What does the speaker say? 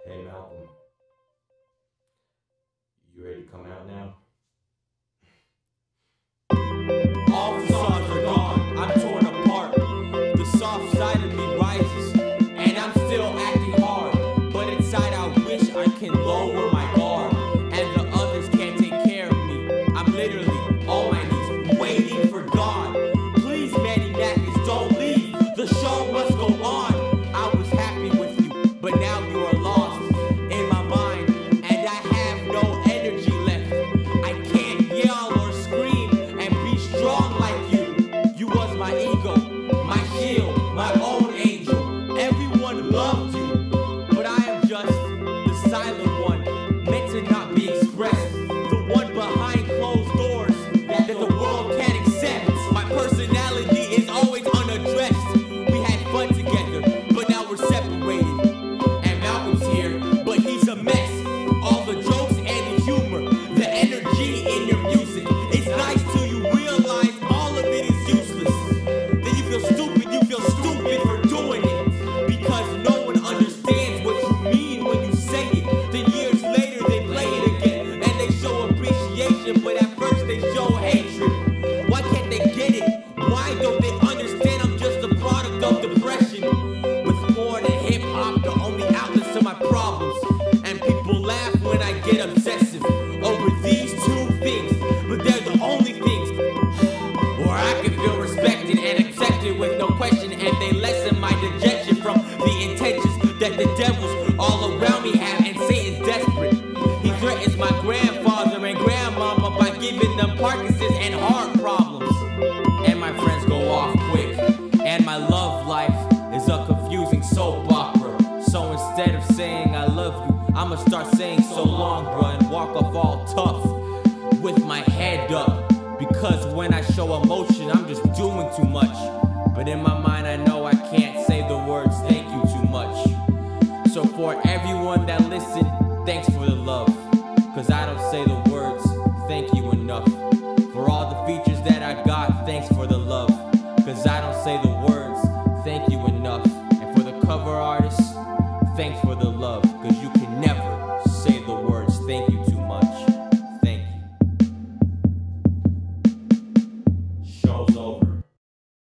Hey Malcolm, you ready to come out now? All facades are gone, I'm torn apart. The soft side of me rises, and I'm still acting hard. But inside I wish I can lower my guard, and the others can't take care of me. I'm literally on my knees, waiting for God. Please, Manny Mathis, don't leave. The show must go on. I was happy with you, but now you are lost in my mind, and I have no energy left. I can't yell or scream and be strong like you. You was my ego, my shield, my own angel. Everyone loved you, but I am just the silent one, meant to not be expressed. The one behind closed doors that the world can't accept. My personality is always unaddressed. We had fun together, but now we're separated. And Malcolm's here, but he's a mess. All the jokes and the humor, the energy in your music. It's nice till you realize all of it is useless. Then you feel stupid for doing it. Because no one understands what you mean when you say it. Then years later they play it again, and they show appreciation, but at first they show hatred. Why can't they get it? Why don't they understand I'm just a product of depression? With porn and hip-hop the only outlets to my problems. And people laugh when I get obsessive over these two things, but they're the only things where I can feel respected and accepted with no question. And they lessen my dejection from the intentions that the devils all around me have, and Satan's desperate. He threatens my grandfather and grandmama by giving them Parkinson's and heart problems. And my friends go off quick, and my love life is a confusing soap opera. So instead of saying I love you, I'ma start saying so long, bruh, and walk off all tough with my head up. Because when I show emotion, I'm just doing too much. But in my mind I know I can't say the words thank you too much. So for everyone that listened, thanks for the love. Cause I don't say the words thank you enough. For all the features that I got, thanks for the love. Cause I don't say the words thank you enough. And for the cover artists, thanks for the love. Cause